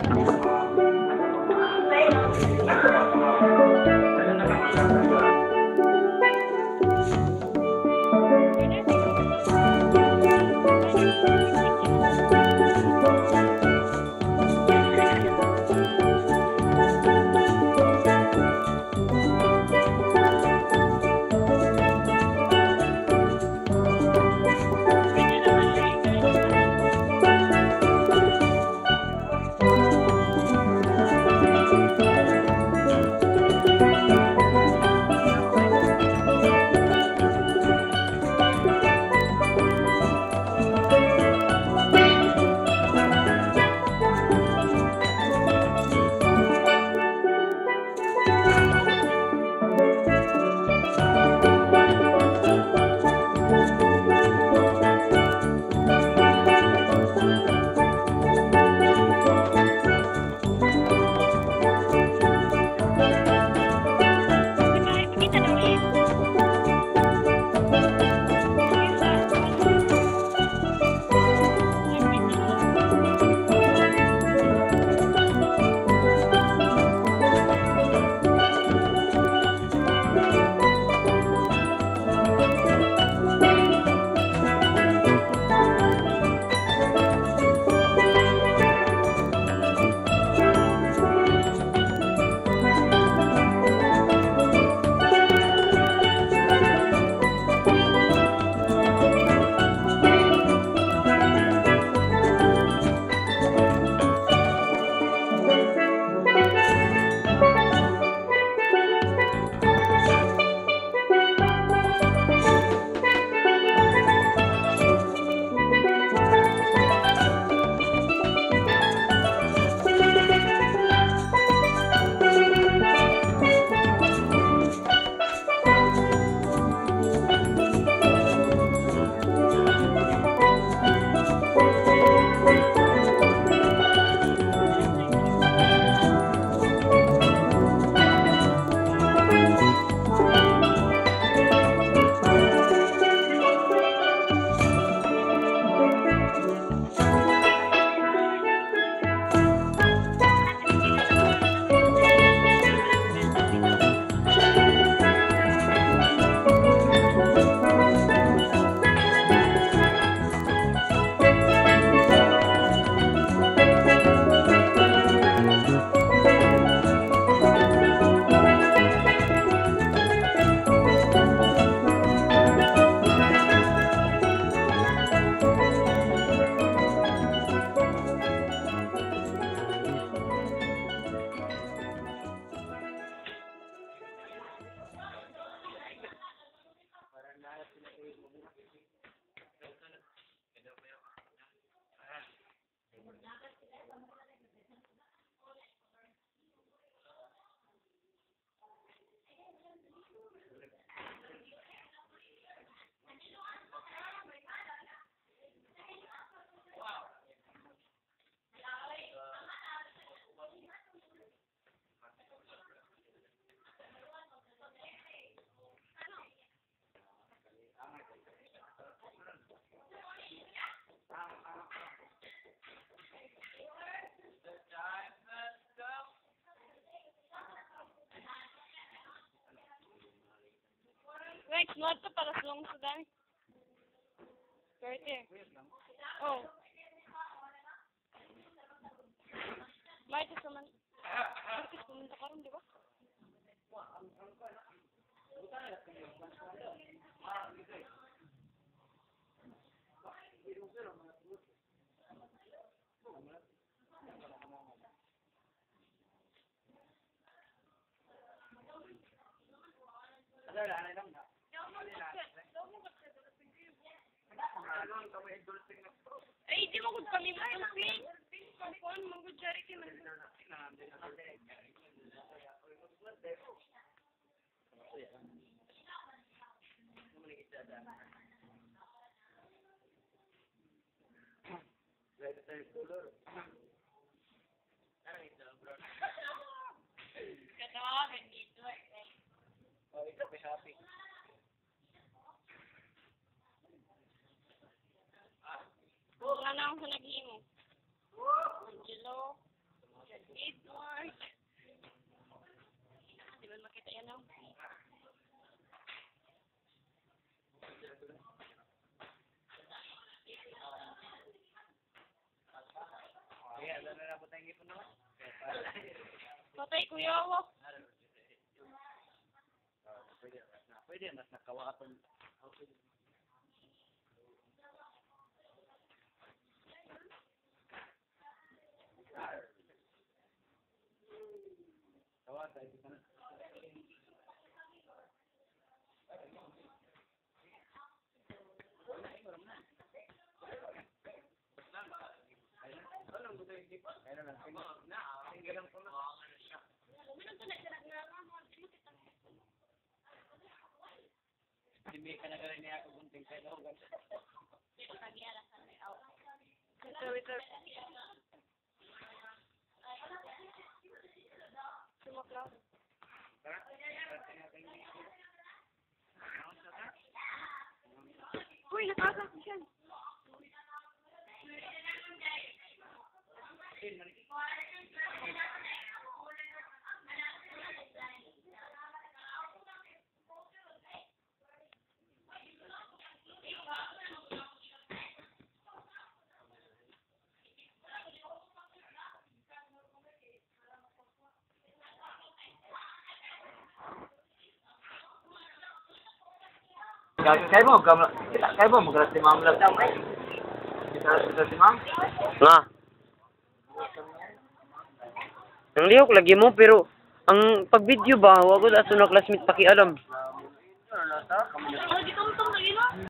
Rex, luwad ka para sa long sudan. Pwede. Oh. Martes naman. Martes pumunta ka rin, di ba? Ay, di mo kung kami mag-play. Kung mag-jari kayo katawagan dito eh. Oh, ito, may happy. Wala na ako sa nag-imo. Angelo. Edward. Di ba makita yan now? Patay kuya ako. Pwede, mas nakawatan. Kawatan, ito ka na. Hindi ka na galing niya ako gunting sa loob. Wait. Sumaklaw. Uy, nakasap siya. Kayo mo, magalas si Ma'am lang. Kita si Ma'am? Nga. Ang lihok lagi mo, pero ang pag-video ba, wag ko na classmate pakialam. Oh, di ko